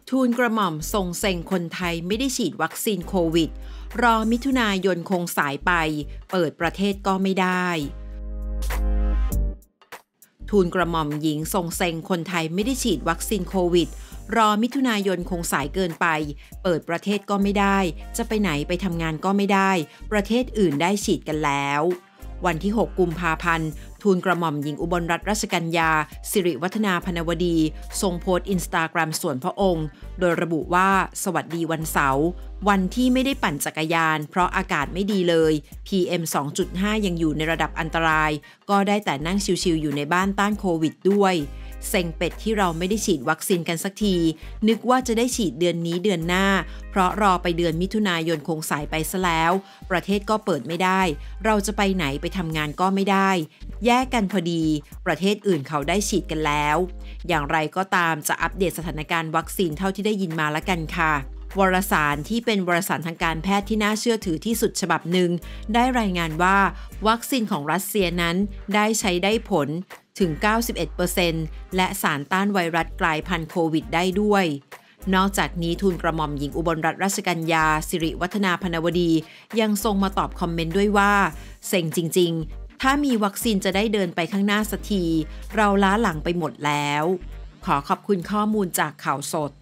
ทูลกระหม่อมทรงเซ็งคนไทยไม่ได้ฉีดวัคซีนโควิดรอมิถุนายนคงสายไปเปิดประเทศก็ไม่ได้ทูลกระหม่อมหญิงทรงเซ็งคนไทยไม่ได้ฉีดวัคซีนโควิดรอมิถุนายนคงสายเกินไปเปิดประเทศก็ไม่ได้จะไปไหนไปทำงานก็ไม่ได้ประเทศอื่นได้ฉีดกันแล้ววันที่6กุมภาพันธ์ทูลกระหม่อมหญิงอุบลรัตนราชกัญญาสิริวัฒนาพนวดีทรงโพสต์อินสตาแกรมส่วนพระองค์โดยระบุว่าสวัสดีวันเสาร์วันที่ไม่ได้ปั่นจักรยานเพราะอากาศไม่ดีเลย PM 2.5 ยังอยู่ในระดับอันตรายก็ได้แต่นั่งชิลๆอยู่ในบ้านต้านโควิดด้วยเซ็งเป็ดที่เราไม่ได้ฉีดวัคซีนกันสักทีนึกว่าจะได้ฉีดเดือนนี้เดือนหน้าเพราะรอไปเดือนมิถุนายนคงสายไปซะแล้วประเทศก็เปิดไม่ได้เราจะไปไหนไปทำงานก็ไม่ได้แยกกันพอดีประเทศอื่นเขาได้ฉีดกันแล้วอย่างไรก็ตามจะอัปเดตสถานการณ์วัคซีนเท่าที่ได้ยินมาละกันค่ะวารสารที่เป็นวารสารทางการแพทย์ที่น่าเชื่อถือที่สุดฉบับหนึ่งได้รายงานว่าวัคซีนของรัสเซียนั้นได้ใช้ได้ผลถึง 91% และสารต้านไวรัสกลายพันธุ์โควิดได้ด้วยนอกจากนี้ทูลกระหม่อมหญิงอุบลรัตนราชกัญญาสิริวัฒนาพนวดียังทรงมาตอบคอมเมนต์ด้วยว่าเซ็งจริงๆถ้ามีวัคซีนจะได้เดินไปข้างหน้าสักทีเราล้าหลังไปหมดแล้วขอขอบคุณข้อมูลจากข่าวสด